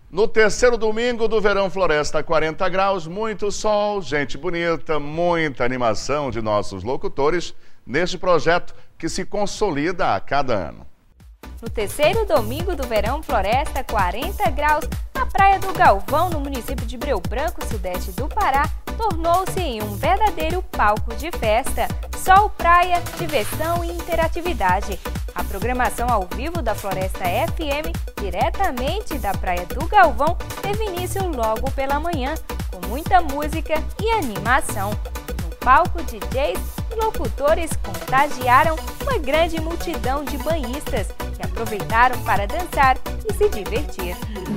No terceiro domingo do Verão Floresta 40 graus, muito sol, gente bonita, muita animação de nossos locutores neste projeto que se consolida a cada ano. No terceiro domingo do Verão Floresta 40 graus, a Praia do Galvão, no município de Breu Branco, sudeste do Pará, tornou-se em um verdadeiro palco de festa. Sol, praia, diversão e interatividade. A programação ao vivo da Floresta FM, diretamente da Praia do Galvão, teve início logo pela manhã, com muita música e animação. No palco, DJs e locutores contagiaram uma grande multidão de banhistas que aproveitaram para dançar e se divertir.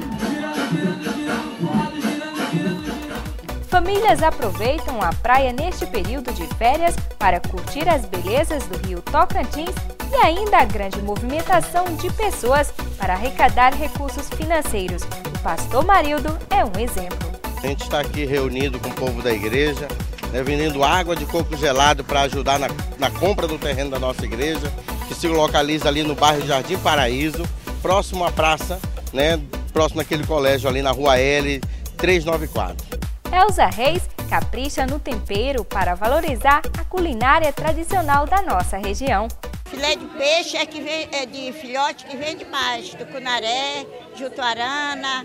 Famílias aproveitam a praia neste período de férias para curtir as belezas do rio Tocantins e ainda a grande movimentação de pessoas para arrecadar recursos financeiros. O pastor Marildo é um exemplo. A gente está aqui reunido com o povo da igreja, vendendo água de coco gelado para ajudar na compra do terreno da nossa igreja, que se localiza ali no bairro Jardim Paraíso, próximo à praça, próximo àquele colégio ali na Rua L 394. Elza Reis capricha no tempero para valorizar a culinária tradicional da nossa região. Filé de peixe é de filhote que vem demais, tucunaré, jutuarana,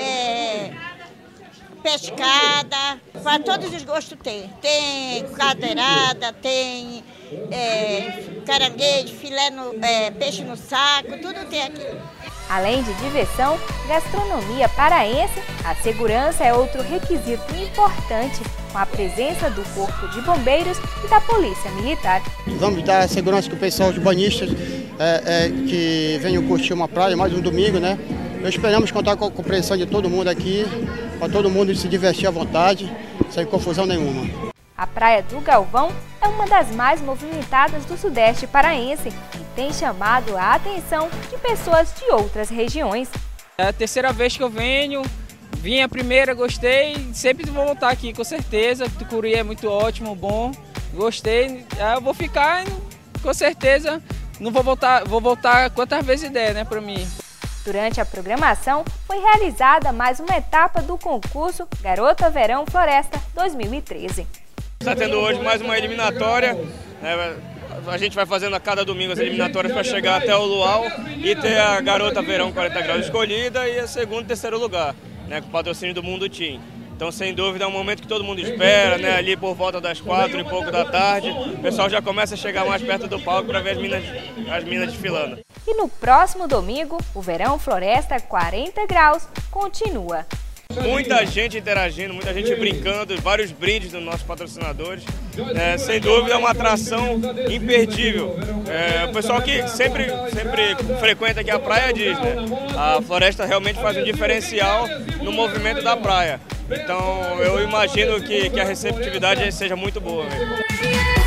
pescada, para todos os gostos tem. Tem cadeirada, tem caranguejo, peixe no saco, tudo tem aqui. Além de diversão, gastronomia paraense, a segurança é outro requisito importante, com a presença do Corpo de Bombeiros e da Polícia Militar. Vamos dar segurança para o pessoal de banhistas que venham curtir uma praia, mais um domingo, Nós esperamos contar com a compreensão de todo mundo aqui, para todo mundo se divertir à vontade, sem confusão nenhuma. A Praia do Galvão é uma das mais movimentadas do sudeste paraense e tem chamado a atenção de pessoas de outras regiões. É a terceira vez que eu venho, vim a primeira, gostei, sempre vou voltar aqui com certeza. Tucuri é muito ótimo, bom, gostei. Eu vou ficar, com certeza, não vou voltar quantas vezes der, para mim. Durante a programação, foi realizada mais uma etapa do concurso Garota Verão Floresta 2013. Está tendo hoje mais uma eliminatória, a gente vai fazendo a cada domingo as eliminatórias para chegar até o luau e ter a Garota Verão 40 graus escolhida e a segundo e terceiro lugar, com o patrocínio do Mundo Team. Então, sem dúvida, é um momento que todo mundo espera, ali por volta das 4 e pouco da tarde, o pessoal já começa a chegar mais perto do palco para ver as minas desfilando. E no próximo domingo, o Verão Floresta 40 graus continua. Muita gente interagindo, muita gente brincando, vários brindes dos nossos patrocinadores. Sem dúvida é uma atração imperdível. O pessoal que sempre frequenta aqui a praia diz, a floresta realmente faz um diferencial no movimento da praia. Então eu imagino que a receptividade seja muito boa mesmo.